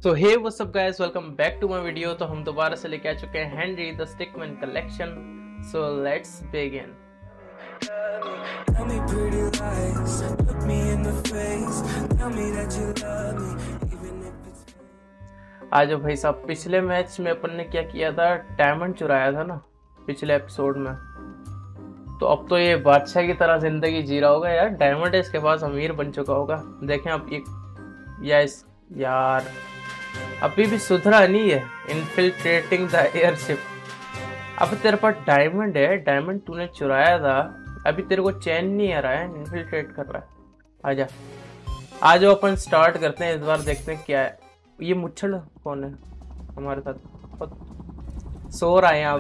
So hey what's up guys, welcome back to my video. तो हम दोबारा से लेके आ चुके हैं Henry the Stickman collection. So let's begin. Tell me pretty lies, look me in the face, tell me that you love me, even if it's आज भाई साहब, पिछले मैच में अपन ने क्या किया था, डायमंड चुराया था ना पिछले एपिसोड में। तो अब तो ये बादशाह की तरह जिंदगी जी रहा होगा यार। डायमंड है इसके पास, अमीर बन चुका होगा। देखें अब ये यस यार, अभी भी सुधरा नहीं है। Infiltrating the airship. अब तेरे पास डायमंड है, डायमंड तूने चुराया था, अभी तेरे को चैन नहीं आ रहा है, इनफिल्ट्रेट कर रहा है। आजा आज अपन स्टार्ट करते हैं। इस बार देखते हैं क्या है। ये मुच्छड़ कौन है हमारे साथ? सो रहा है यहाँ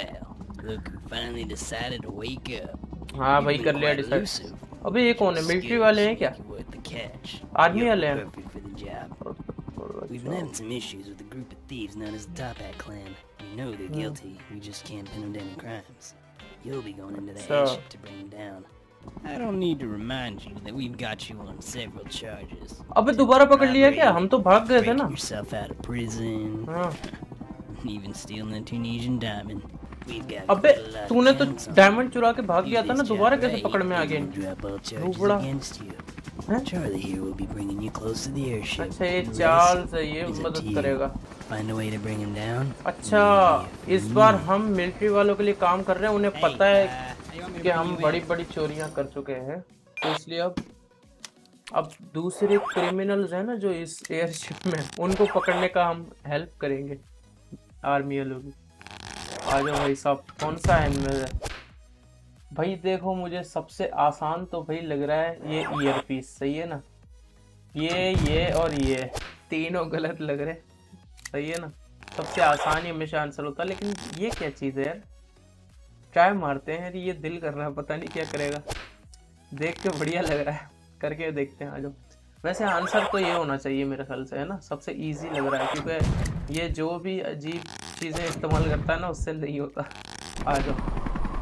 पे। हाँ भाई, कर लिया डिसाइड। अबे ये कौन है? मिलिट्री वाले हैं क्या? आर्मी वाले हैं? We've been having some issues with a group of thieves known as the Top Hat Clan. We know they're guilty, we just can't pin them down in crimes. You'll be going into the airship to bring them down. I don't need to remind you that we've got you on several charges. अबे दोबारा पकड़ लिया क्या? हम तो भाग गए थे ना। Yourself out of prison. Even stealing a Tunisian diamond. अबे तूने तो डायमंड चुरा के भाग गया था ना, दोबारा कैसे पकड़ में आ गया? Charlie here will be bringing you close to the airship. अच्छा, ये चार्ल्स है, ये मदद करेगा। Find a way to bring him down. अच्छा, इस बार हम मिलिट्री वालों के लिए काम कर रहे हैं। उन्हें पता है कि हम बड़ी बड़ी चोरियां कर चुके हैं, तो इसलिए अब दूसरे क्रिमिनल्स हैं ना जो इस एयरशिप में, उनको पकड़ने का हम हेल्प करेंगे आर्मी वालों की। आ जाओ भाई साहब, कौन सा है इनमें? भाई देखो, मुझे सबसे आसान तो भाई लग रहा है ये ईयरपीस। सही है ना? ये और ये तीनों गलत लग रहे। सही है ना? सबसे आसान ही हमेशा आंसर होता है। लेकिन ये क्या चीज़ है यार? ट्राई मारते हैं। ये दिल कर रहा है, पता नहीं क्या करेगा। देख के बढ़िया लग रहा है, करके देखते हैं। आ जाओ। वैसे आंसर तो ये होना चाहिए मेरे ख्याल से, है ना? सबसे ईजी लग रहा है, क्योंकि ये जो भी अजीब चीज़ें इस्तेमाल करता है ना, उससे नहीं होता। आ जाओ।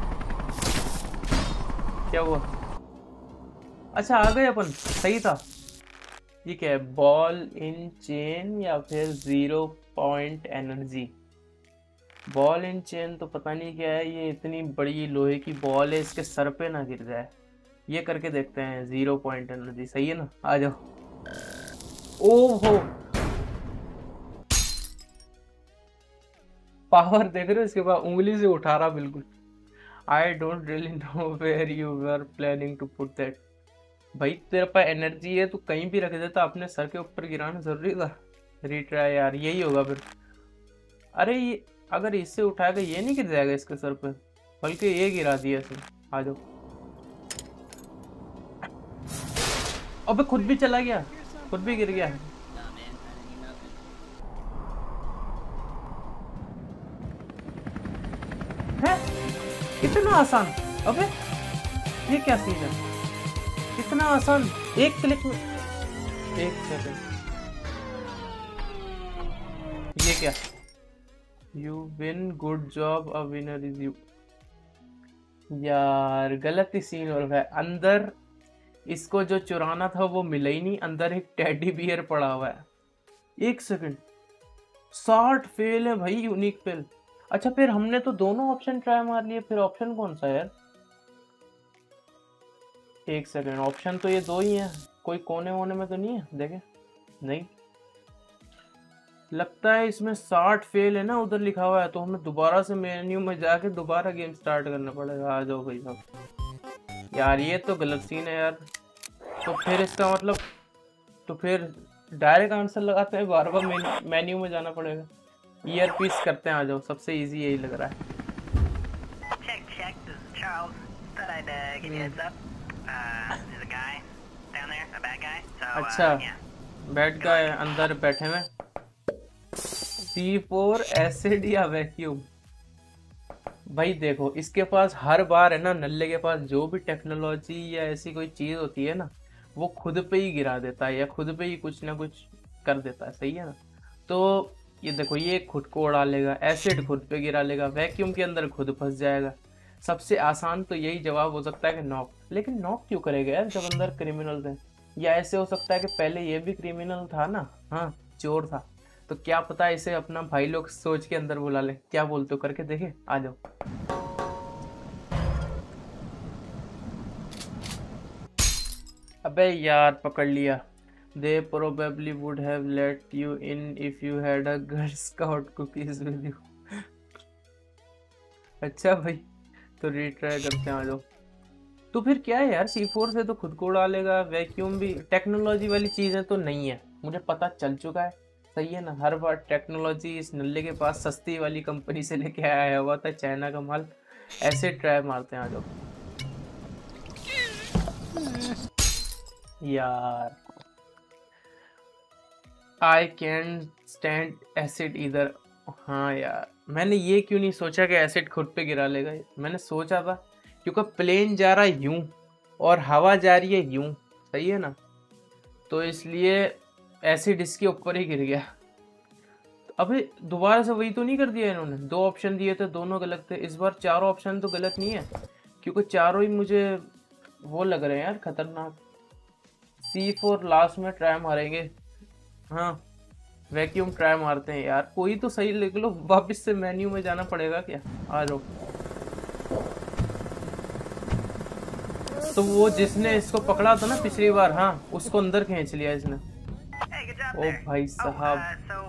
क्या हुआ? अच्छा, आ गए अपन। सही था। ये क्या है? बॉल इन चेन या फिर 0 point energy? Ball in chain तो पता नहीं क्या है। ये इतनी बड़ी लोहे की बॉल है, इसके सर पे ना गिर जाए। ये करके देखते हैं। 0 पॉइंट एनर्जी। सही है ना? आ जाओ। ओहो, पावर देख रहे हो इसके बाद? उंगली से उठा रहा बिल्कुल। I don't really know where you were planning to put that. भाई तेरे पास एनर्जी है, तो कहीं भी रख देता। अपने सर के ऊपर गिराना जरूरी था? रिट्राई यार, यही होगा फिर। अरे ये अगर इससे उठाएगा ये नहीं गिर जाएगा इसके सर पे, बल्कि ये गिरा दिया इसे। आ जाओ। अबे खुद भी चला गया, खुद भी गिर गया। है इतना आसान? अबे ये क्या सीन है? इतना आसान, एक क्लिक में। एक सेकंड, ये क्या? You win, good job, a winner is you. यार गलत ही सीन हो रहा है। अंदर इसको जो चुराना था वो मिला ही नहीं। अंदर एक टेडी बियर पड़ा हुआ है। एक सेकंड, 60 फेल है भाई, यूनिक फेल। अच्छा, फिर हमने तो दोनों ऑप्शन ट्राई मार लिए, फिर ऑप्शन कौन सा है यार? एक सेकंड, ऑप्शन तो ये दो ही हैं। कोई कोने वोने में तो नहीं है? देखें। नहीं, लगता है इसमें 60 फेल है ना, उधर लिखा हुआ है। तो हमें दोबारा से मेन्यू में जाके दोबारा गेम स्टार्ट करना पड़ेगा। आ जाओ भाई साहब। यार ये तो गलत सीन है यार। तो फिर इसका मतलब, तो फिर डायरेक्ट आंसर लगाते हैं, बार बार मेन्यू में जाना पड़ेगा। ईयरपीस करते हैं। आ जाओ, सबसे इजी यही लग रहा है। अच्छा, बैड गाय अंदर बैठे हुए। C4 एसिड या वैक्यूम? भाई देखो, इसके पास हर बार है ना, नल्ले के पास जो भी टेक्नोलॉजी या ऐसी कोई चीज होती है ना, वो खुद पे ही गिरा देता है या खुद पे ही कुछ ना कुछ कर देता है। सही है ना? तो ये देखो, ये खुद को उड़ा लेगा, एसिड खुद पे गिरा लेगा, वैक्यूम के अंदर खुद फंस जाएगा। सबसे आसान तो यही जवाब हो सकता है कि नॉक। लेकिन नॉक क्यों करेगा यार जब अंदर क्रिमिनल्स हैं? या ऐसे हो सकता है कि पहले ये भी क्रिमिनल था ना? हाँ, चोर था, तो क्या पता इसे अपना भाई लोग सोच के अंदर बुला ले। क्या बोलते हो, करके देखे? आ जाओ। अबे यार पकड़ लिया। They probably would have let you in if you had a Girl Scout cookies with you. अच्छा भाई, तो रीट्राई करते हैं, आ जाओ। तो फिर क्या है यार, C4 से तो खुद को उड़ा लेगा। वैक्यूम भी टेक्नोलॉजी वाली चीजें तो नहीं है, मुझे पता चल चुका है। सही है ना, हर बार टेक्नोलॉजी इस नल्ले के पास सस्ती वाली कंपनी से लेके आया हुआ था, चाइना का माल। ऐसे ट्राई मारते हैं, आ जाओ यार। आई कैन स्टैंड एसिड इधर। हाँ यार, मैंने ये क्यों नहीं सोचा कि एसिड खुद पे गिरा लेगा। मैंने सोचा था क्योंकि प्लेन जा रहा है यूं और हवा जा रही है यूं, सही है ना, तो इसलिए एसिड इसके ऊपर ही गिर गया। तो अबे दोबारा से वही तो नहीं कर दिया इन्होंने? 2 ऑप्शन दिए थे, दोनों गलत थे। इस बार 4 ऑप्शन तो गलत नहीं है, क्योंकि चारों ही मुझे वो लग रहे हैं यार खतरनाक। C4 लास्ट में ट्राई मारेंगे। हाँ, वैक्यूम ट्राई मारते हैं यार, कोई तो सही लिख लो। वापस से मेन्यू में जाना पड़ेगा क्या? आ जाओ। तो वो जिसने इसको पकड़ा था ना पिछली बार, हाँ, उसको अंदर खींच लिया इसने। ओ भाई साहब।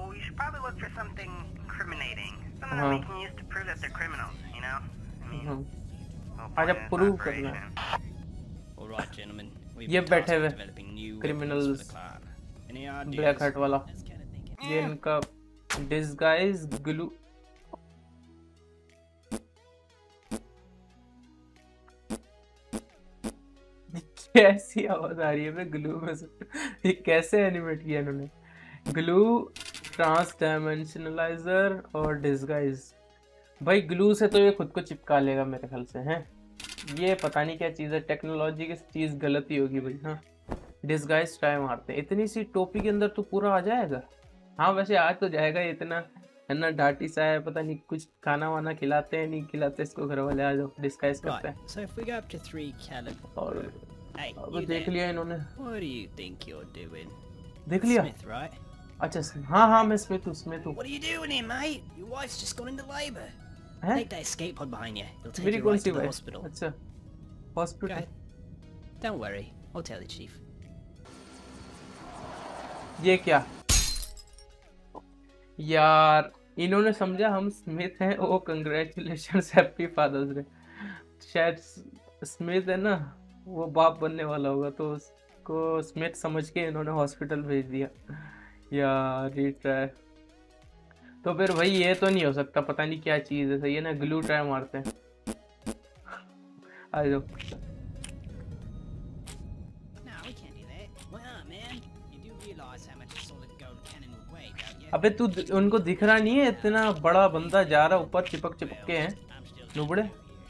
आजा प्रूव करना। ये बैठे हुए क्रिमिनल्स, ब्लैक हट वाला, ये इनका डिस्गाइज ग्लू। कैसी आवाज आ रही है ग्लू में से? ये कैसे एनिमेट किया इन्होंने? ग्लू, ट्रांस डायमेंशनलाइजर और डिस्गाइज। भाई ग्लू से तो ये खुद को चिपका लेगा मेरे ख्याल से, हैं? ये पता नहीं क्या चीज़ है, टेक्नोलॉजी की चीज़ गलती होगी भाई। हाँ, डिस्गाइज ट्राई मारते हैं। इतनी सी टोपी के अंदर तो पूरा आ जाएगा। हाँ वैसे आज तो जाएगा, इतना है ना, डाटी सा है, पता नहीं कुछ खाना वाना खिलाते हैं नहीं खिलाते इसको घर वाले। आ जाओ डिस्गाइज करते हैं। और अब देख लिया इन्होंने, देख लिया। अच्छा हाँ हाँ, मैं स्मिथ हूँ, स्मिथ हूँ। मेरी कौन सी भाई? अच्छा hospital. Don't worry, I'll tell the chief. ये क्या यार, इन्होंने समझा हम स्मिथ हैं। Oh congratulations, happy father's day. शायद स्मिथ है ना, वो बाप बनने वाला होगा, तो उसको स्मिथ समझ के इन्होंने हॉस्पिटल भेज दिया यार। रिट्राई तो फिर भाई ये तो नहीं हो सकता, पता नहीं क्या चीज़ है। सही है ना, ग्लू ट्राई मारते हैं। आ जाओ। अबे तू उनको दिख रहा नहीं है? इतना बड़ा बंदा जा रहा ऊपर, चिपक चिपक के हैं नुबड़े।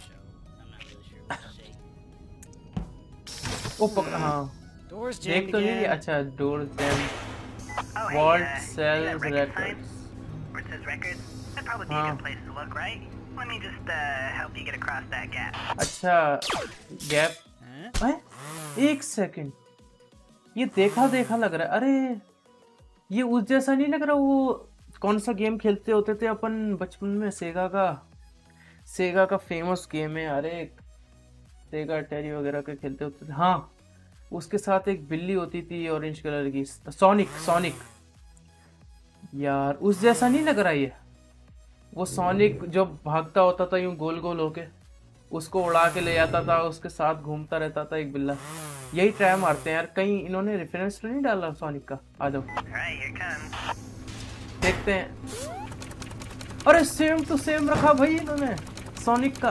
ओ पकड़ा। हाँ देख तो नहीं। अच्छा door jam, vault sales records. हाँ अच्छा गैप। एक सेकंड, ये देखा देखा लग रहा है। अरे ये उस जैसा नहीं लग रहा? वो कौन सा गेम खेलते होते थे अपन बचपन में? सेगा का फेमस गेम है। अरे सेगा टेरी वगैरह के खेलते होते थे। हाँ, उसके साथ एक बिल्ली होती थी ऑरेंज कलर की, सोनिक। यार उस जैसा नहीं लग रहा ये? वो सोनिक जो भागता होता था यूं गोल गोल होके, उसको उड़ा के ले जाता था, उसके साथ घूमता रहता था एक बिल्ला। यही ट्राई मारते हैं यार, कहीं इन्होंने रेफरेंस तो नहीं डाला सोनिक का? आ जाओ देखते हैं। अरे सेम टू सेम रखा भाई इन्होंने सोनिक का।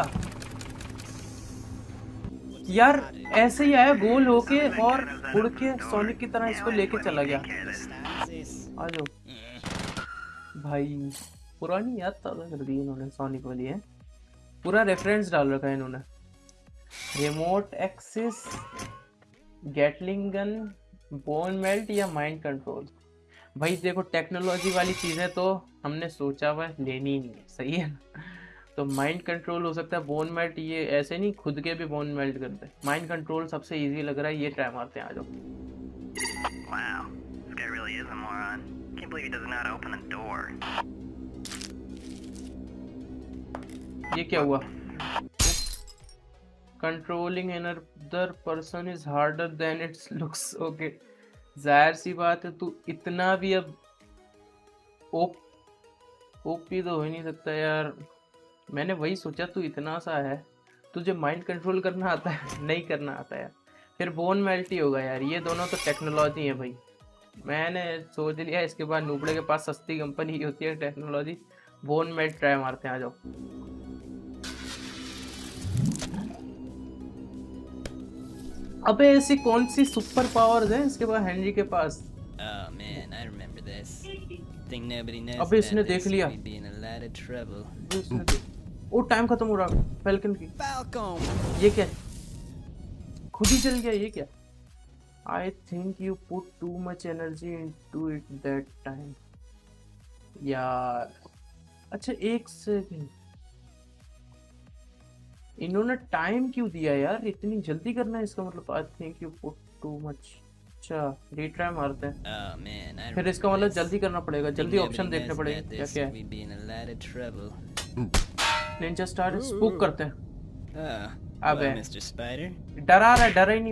यार ऐसे ही आया गोल होके और उड़ के सोनिक की तरह इसको लेके चला गया। आ जाओ भाई, पुरानी याद ताज़ा कर दी इन्होंने सोनिक वाली है। पूरा रेफरेंस डाल रखा है इन्होंने। Remote access, gatling gun, bone melt या माइंड कंट्रोल। भाई देखो टेक्नोलॉजी वाली चीज़ें तो हमने सोचा हुआ लेनी ही नहीं है, सही है ना? तो माइंड कंट्रोल हो सकता है, बोन मेल्ट ये ऐसे नहीं खुद के भी बोन मेल्ट करते हैं। माइंड कंट्रोल सबसे इजी लग रहा है, ये ट्राई मारते हैं। आ जाओ। can't believe he does not open the door. ये क्या हुआ? Controlling another person is harder than it looks. Okay. जाहिर सी बात है, तू इतना भी अब ओपी तो हो ही नहीं सकता यार। मैंने वही सोचा, तू इतना सा है, तुझे माइंड कंट्रोल करना आता है? नहीं करना आता यार, फिर बोन मेल्ट ही होगा यार। ये दोनों तो टेक्नोलॉजी है भाई। मैंने सोच लिया इसके बाद नूबड़े के पास सस्ती कंपनी होती है टेक्नोलॉजी। बोन मेल्ट ट्राई मारते हैं, आ जाओ। अबे ऐसी कौन सी सुपर पावर्स हैं इसके पास, हेनरी के पास? Oh man, I remember this. Think nobody knows अबे इसने देख लिया। ओ टाइम खत्म हो रहा फैल्कन की। ये क्या, खुद ही चल गया? ये क्या? I think you put too much energy into it that time. यार अच्छा एक सेकंड, इन्होंने टाइम क्यों दिया यार? इतनी जल्दी करना है इसका मतलब। I think you put too much. अच्छा रीट्राई मारते हैं। फिर इसका मतलब जल्दी करना पड़ेगा, जल्दी ऑप्शन देखने पड़ेगा। क्या क्या है? निंजा स्टार स्पूक करते हैं। अबे डरा रहा है, डरा ही नहीं।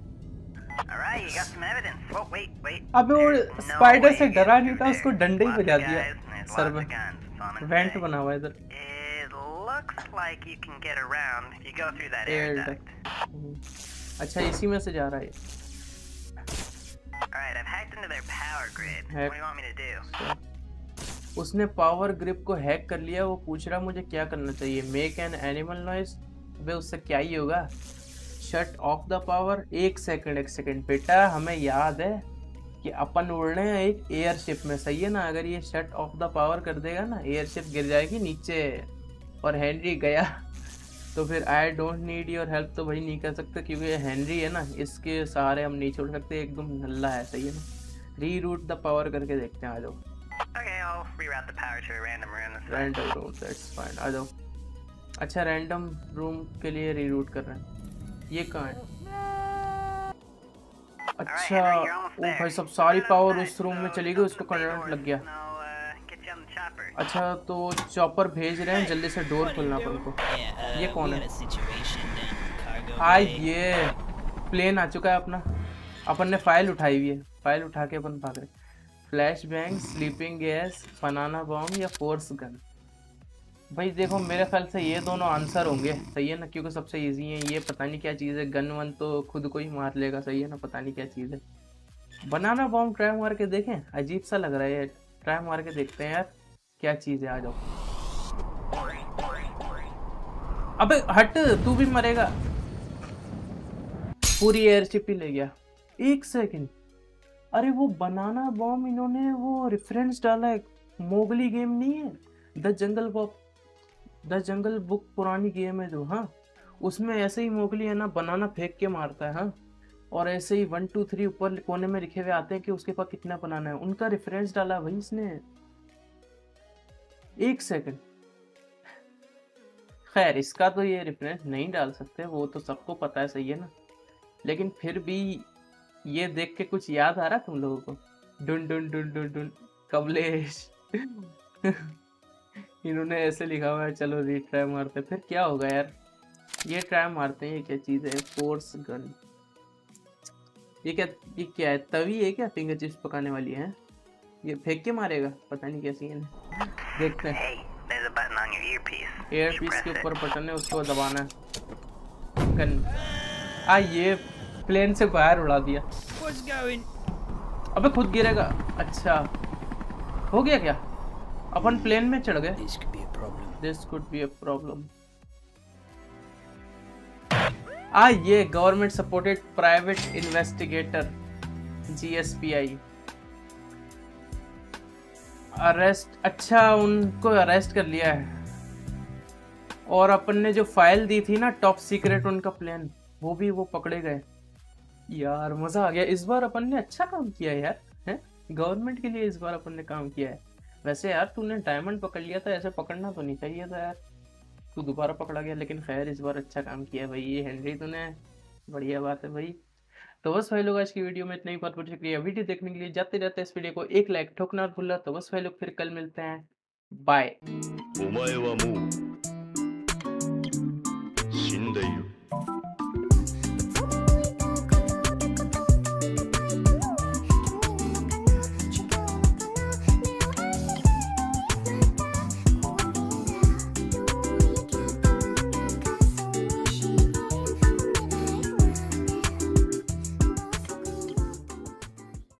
अबे वो स्पाइडर से डरा नहीं था, उसको डंडे ही बजा दिया सर में। वेंट बना हुआ है इधर। अच्छा इसी में से जा रहा है। उसने पावर ग्रिप को हैक कर लिया। वो पूछ रहा मुझे क्या करना चाहिए। Make an animal noise. अबे उससे क्या ही होगा? Shut off the power. एक सेकंड बेटा, हमें याद है कि अपन उड़ रहे हैं एक एयरशिप में, सही है ना? अगर ये शट ऑफ द पावर कर देगा ना, एयरशिप गिर जाएगी नीचे और हेनरी गया तो फिर I don't need your help तो भाई नहीं कर सकते, क्योंकि ये हेनरी है ना, इसके सहारे हम नहीं छोड़ सकते। एकदम नल्ला है, सही है ना? रीरूट द पावर करके देखते हैं, आ जाओ। रैंडम रूम, दैट्स फाइन, आ जाओ। अच्छा रैंडम रूम के लिए रीरूट कर रहे हैं। ये कहाँ है? अच्छा ओ भाई सब सारी पावर उस रूम में चली गई, उसको करंट लग गया। अच्छा तो चॉपर भेज रहे हैं, जल्दी से डोर खोलना अपन को। ये कौन है? ये प्लेन आ चुका है अपना। अपन ने फाइल उठाई हुई है, फाइल उठा के अपन भाग रहे। Flash bang, sleeping gas, banana bomb या फोर्स गन। भाई देखो मेरे ख्याल से ये दोनों आंसर होंगे, सही है ना? क्योंकि सबसे इजी है। ये पता नहीं क्या चीज़ है। गन वन तो खुद को ही मार लेगा, सही है ना? पता नहीं क्या चीज़ है। बनाना बॉम्ब ट्राई मार के देखें, अजीब सा लग रहा है। ट्राई मार के देखते हैं यार क्या चीज़ है, आ जाओ। अबे हट, तू भी मरेगा। पूरी एयरशिप ही ले गया। एक सेकंड, अरे वो बनाना बॉम्ब इन्होंने वो रेफरेंस डाला है, मोगली गेम नहीं है? द जंगल बुक पुरानी गेम है जो, हाँ उसमें ऐसे ही मोगली है ना, बनाना फेंक के मारता है। हाँ और ऐसे ही 1 2 3 ऊपर कोने में लिखे हुए आते हैं कि उसके पास कितना बनाना है। उनका रेफरेंस डाला भाई इसने। एक सेकंड, खैर इसका तो ये रेफरेंस नहीं डाल सकते, वो तो सबको पता है, सही है ना? लेकिन फिर भी ये देख के कुछ याद आ रहा तुम लोगों को? डुन डुन डुन डुन डुन कमलेश इन्होंने ऐसे लिखा हुआ है। चलो रीट्राई मारते, फिर क्या होगा यार? ये ट्राई मारते हैं। ये क्या चीज़ है? Force gun. ये क्या है? तवी है क्या? फिंगर चिप्स पकाने वाली है? ये फेंक के मारेगा, पता नहीं कैसी है। देखते हैं। एयर पीस के ऊपर बटन है, उसको दबाना है। गन ये प्लेन से बाहर उड़ा दिया। अबे खुद गिरेगा। अच्छा हो गया क्या? अपन प्लेन में चढ़ गए। This could be a problem. ये government supported private investigator GSPI arrest. अच्छा उनको अरेस्ट कर लिया है। और अपन ने जो फाइल दी थी ना टॉप सीक्रेट उनका प्लान, वो भी वो पकड़े गए। यार मजा आ गया। इस बार अपन ने अच्छा काम किया यार, हैं? गवर्नमेंट के लिए इस बार अपन ने काम किया है। वैसे यार तूने डायमंड पकड़ लिया था, ऐसे पकड़ना तो नहीं चाहिए था यार। तू दोबारा पकड़ा गया, लेकिन खैर इस बार अच्छा काम किया भाई। ये हेनरी तूने, बढ़िया बात है भाई। तो बस भाई लोग आज की वीडियो में इतना ही। बहुत बहुत शुक्रिया वीडियो देखने के लिए। जाते जाते इस वीडियो को एक लाइक ठोकना और भूलना। तो बस भाई लोग फिर कल मिलते हैं। बाय। お前はもう死んでいる。